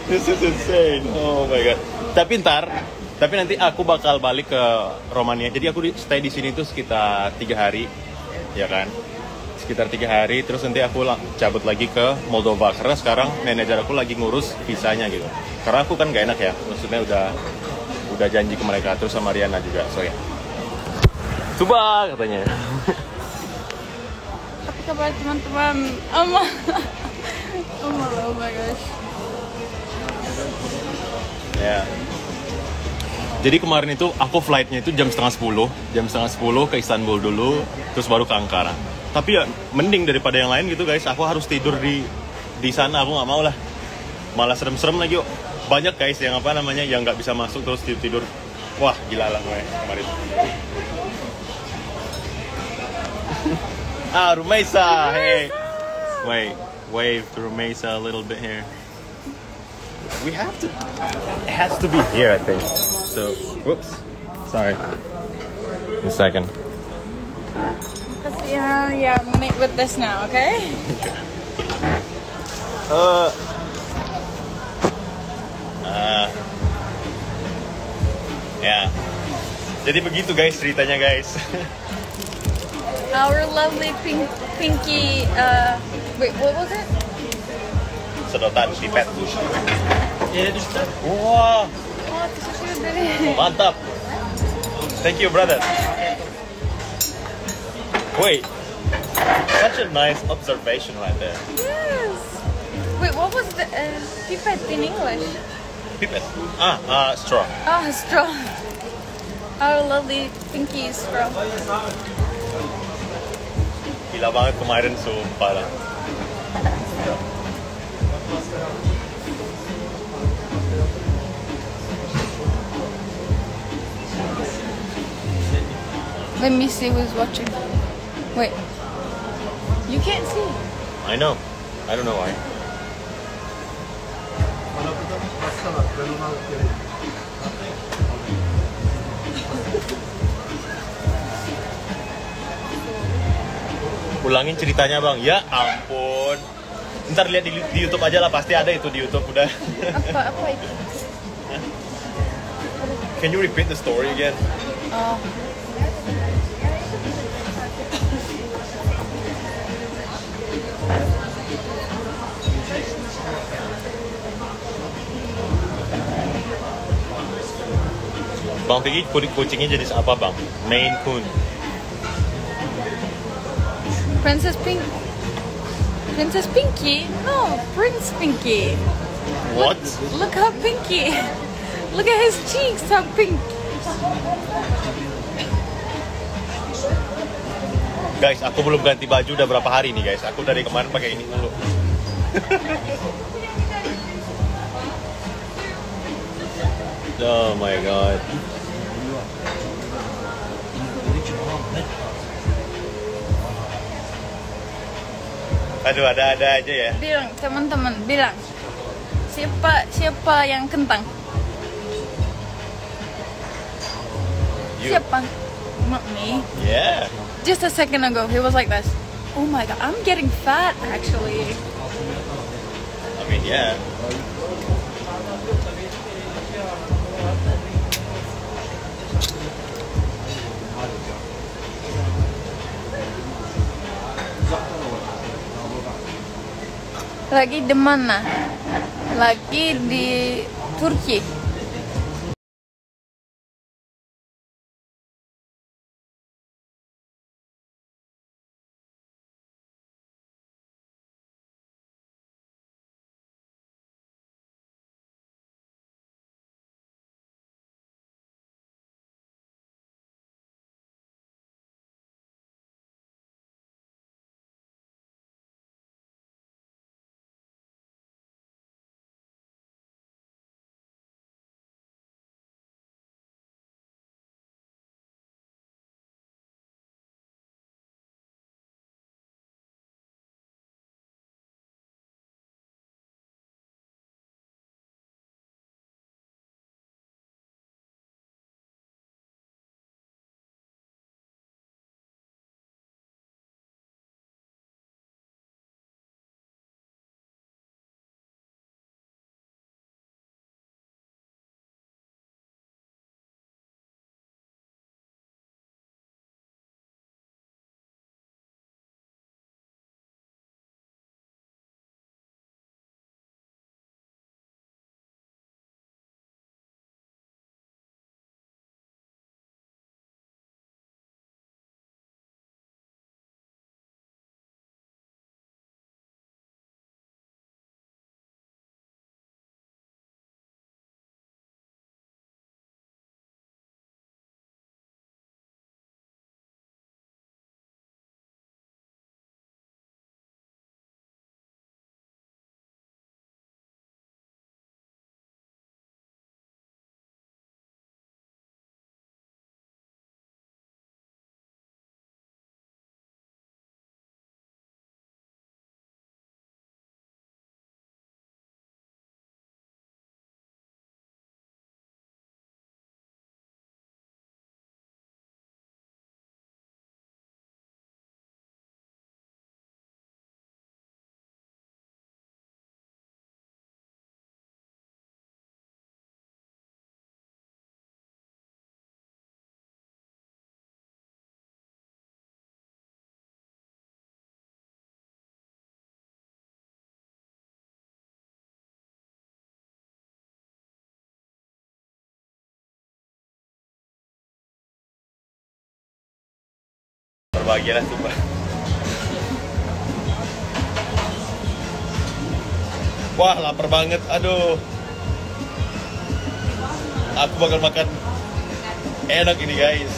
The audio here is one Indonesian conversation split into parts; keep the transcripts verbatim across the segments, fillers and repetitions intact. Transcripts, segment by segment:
This is insane. Oh my god. Tapi ntar, tapi nanti aku bakal balik ke Romania. Jadi aku di, stay di sini tuh sekitar tiga hari, ya kan? Sekitar tiga hari. Terus nanti aku lang- cabut lagi ke Moldova karena sekarang manajer aku lagi ngurus visanya gitu. Karena aku kan gak enak ya. Maksudnya udah udah janji ke mereka terus sama Riana juga. So ya. Coba katanya. Apa kabar teman-teman? Ama. Oh my gosh. Ya. Jadi kemarin itu aku flightnya itu jam setengah sepuluh, jam setengah sepuluh ke Istanbul dulu, terus baru ke Ankara. Tapi ya mending daripada yang lain gitu guys. Aku harus tidur di di sana, aku nggak mau lah. Malah serem-serem lagi yuk. Banyak guys yang apa namanya yang nggak bisa masuk terus tidur tidur. Wah gila lah gue kemarin. Ah Rumaisa, hey, wait, wave to Rumaisa a little bit here. We have to. It has to be here, I think. So, whoops. Sorry. A second. Yeah, yeah, make with this now, okay? Uh. Uh. Ya. Jadi begitu guys ceritanya guys. Our lovely pink, pinky. Uh, wait, what was it? Sedotan pipet. Wah, Oh, susu dari. mantap. Thank you, brother. Wait, such a nice observation right there. Yes. Wait, what was the uh, pipette in English? Pipet. Ah, ah, straw. Ah, straw. Our lovely pinky straw. Gila banget kemarin, sumpah lah. Let me see who's watching. Wait. You can't see. I know. I don't know why. Ulangin ceritanya bang. Ya ampun. Ntar lihat di, di YouTube aja lah, pasti ada itu di YouTube udah. Apa apa itu? Can you repeat the story again? Oh. Bang Vicky, kucingnya jadi apa bang? Maine Coon. Princess Pink. Princess Pinky? No, Prince Pinky. What? Look how pinky. Look at his cheeks, how pink. Guys, aku belum ganti baju udah berapa hari nih guys. Aku dari kemarin pakai ini dulu. Oh my god. Aduh, ada-ada aja ya. Bilang teman-teman, bilang siapa siapa yang kentang? You. Siapa? Not me. Yeah. Just a second ago, he was like this. Oh my god, I'm getting fat actually. I mean, yeah. Lagi di mana? Lagi di Turki. bahagia lah sumpah. Wah lapar banget, aduh. Aku bakal makan enak ini guys.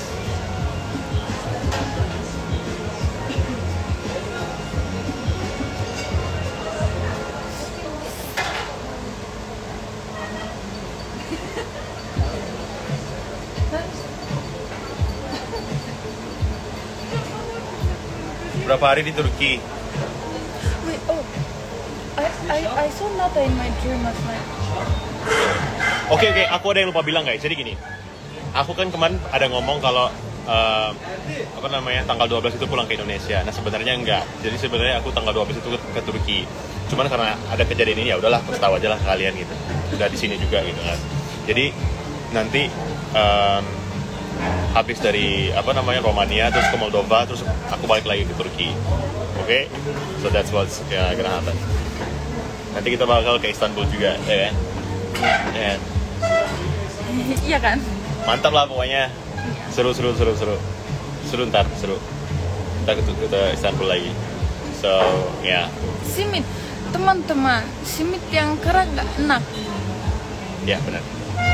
Berapa hari di Turki? Wait, oh. I, I, I saw Nata in my dream last night. Oke oke, aku ada yang lupa bilang guys. Jadi gini, aku kan kemarin ada ngomong kalau uh, apa namanya tanggal dua belas itu pulang ke Indonesia. Nah sebenarnya enggak. Jadi sebenarnya aku tanggal dua belas itu ke, ke Turki. Cuman karena ada kejadian ini ya udahlah, aku tahu aja lah kalian gitu. Udah di sini juga gitu kan. Jadi nanti um, habis dari apa namanya Romania terus ke Moldova terus aku balik lagi ke Turki. Oke, okay? So that's what's uh, gonna happen. Nanti kita bakal ke Istanbul juga, ya kan? Ya. Iya kan? Mantap lah pokoknya. Seru seru seru seru. Seru ntar seru. Kita ke, ke Istanbul lagi. So ya. Yeah. Simit, teman-teman, simit yang keren nggak enak. Ya benar.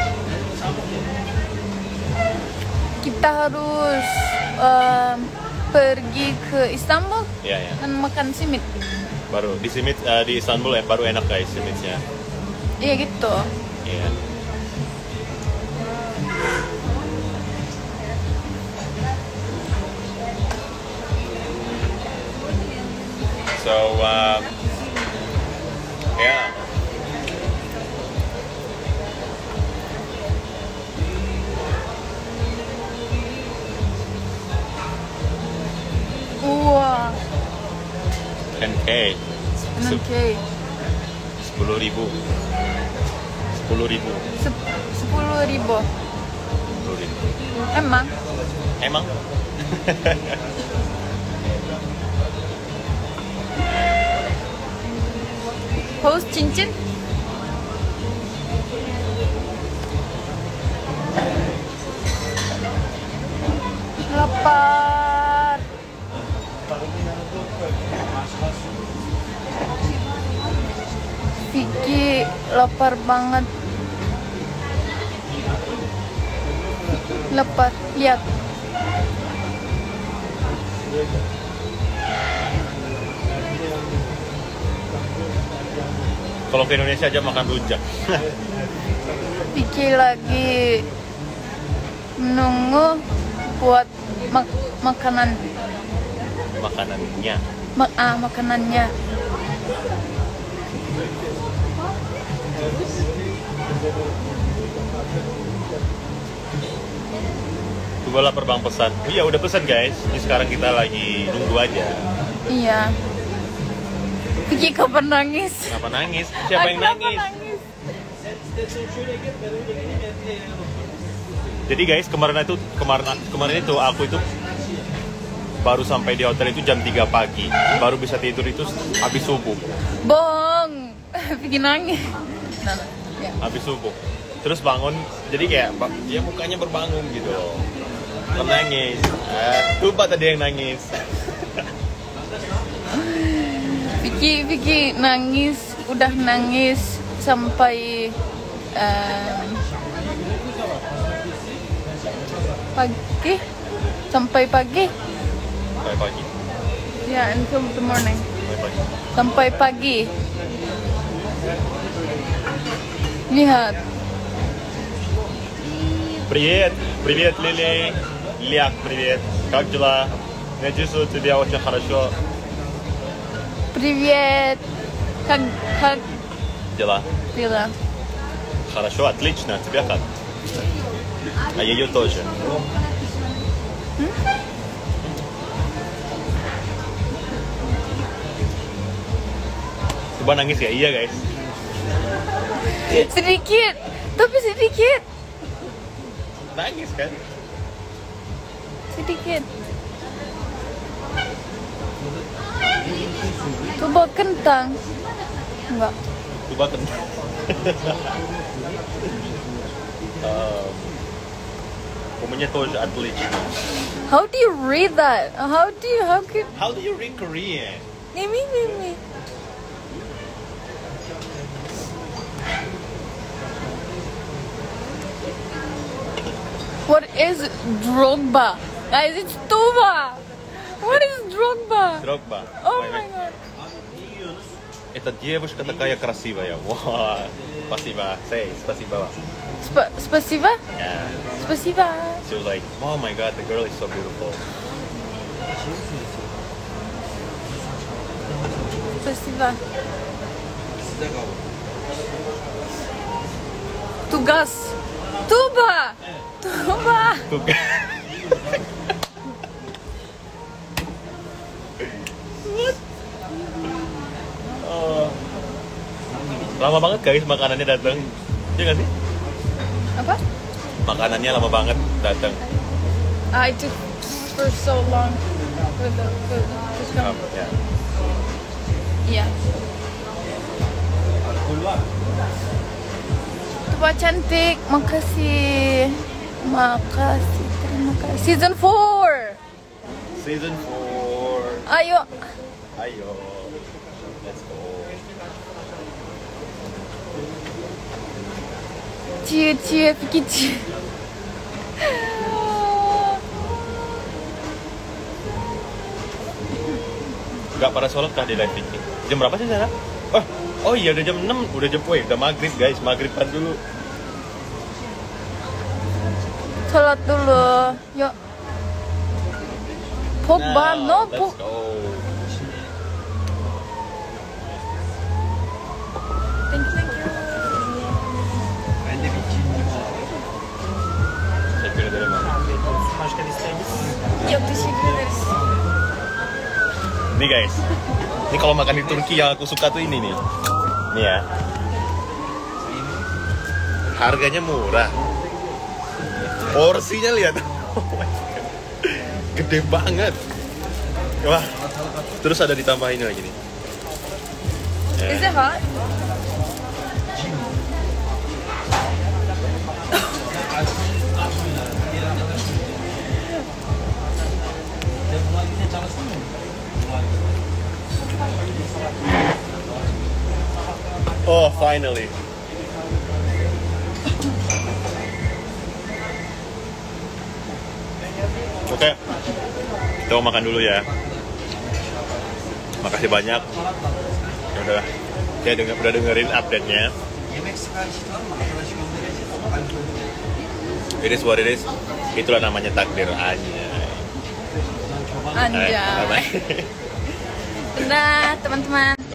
Kita harus um, pergi ke Istanbul Ya ya. dan makan simit. Baru di simit uh, di Istanbul ya baru enak guys simitnya. Iya gitu. Iya. Yeah. So uh, yeah. Wah, ten K. oke. Sepuluh ribu. Sepuluh ribu. Sep- Sepuluh ribu. Sepuluh ribu. Emang? Emang? Haus cincin? Lapar. Vicky lapar banget. Lapar, lihat. Kalau ke Indonesia aja makan rujak. Vicky lagi menunggu buat mak- makanan. Makanannya. Ma- ah, makanannya. Gue lapar bang pesan. Iya udah pesan guys. Ini sekarang kita lagi nunggu aja. Iya. Vicky kapan nangis? Kenapa nangis? Siapa yang Kenapa nangis? nangis? Jadi guys kemarin itu kemarin kemarin itu aku itu baru sampai di hotel itu jam tiga pagi. Baru bisa tidur itu habis subuh. Bong. Vicky nangis. Nah, nah, ya. Habis subuh. Terus bangun, jadi kayak ya mukanya berbangun gitu loh. Menangis. Eh, lupa tadi yang nangis. Vicky, Vicky nangis, udah nangis sampai um, pagi, sampai pagi. Sampai pagi. Ya, yeah, until the morning. Sampai pagi. Sampai pagi. Lihat. Привет, привет, Лили. Ильяк, привет. Как дела? Я чувствую тебя очень хорошо. Привет. Как, как Дела? дела? Хорошо, отлично. Тебя как? А ее тоже. Coba nangis ya? Iya guys. Sedikit, tapi sedikit. Nangis kan? Sedikit. Coba kentang. Enggak. Coba kentang. um, У меня тоже отлично. How do you read that? How do you, how could... How do you read Korean? Me, me, me, me. What is Drogba? Guys, it's Tuba. What is Drogba? Drogba. Oh my god. Эта девушка такая красивая. Wow. Спасибо. Say, спасибо. Sp- spasiba? Yeah. Spasiba. She was like, oh my god, the girl is so beautiful. Spasiba. Tugas. Tuba. Tuba. Tuh. Oh. Lama banget guys makanannya datang. Iya nggak sih? Apa? Makanannya lama banget datang. I took for so long for the food to come. Um, ya. Yeah. Tuba cantik, makasih. Makasih, terima kasih. Season four. Season four. Ayo. Ayo. Let's go. Cie, cie, Vicky cie. Gak pada sholat kah di live ini? Jam berapa sih sana? Oh, oh iya udah jam enam, udah jam, weh, udah maghrib guys, maghriban dulu. Sholat dulu. Yuk. Pogba, no, let's Pog- go. Thank you, thank you. Teşekkür ederim abi. Başka bir isteğiniz? Yok, teşekkür ederiz. Nih guys, ini kalau makan di Turki yang aku suka tuh ini nih. Nih ya. Harganya murah. Porsinya lihat. Oh my God. Gede banget. Wah. Terus ada ditambahin lagi nih. Is it hot? Oh, finally. Oke, kita mau makan dulu ya. Makasih banyak. Ya udah, saya denger, udah dengerin update-nya. It is what it is. Itulah namanya takdir aja. Anjay. Udah, teman-teman.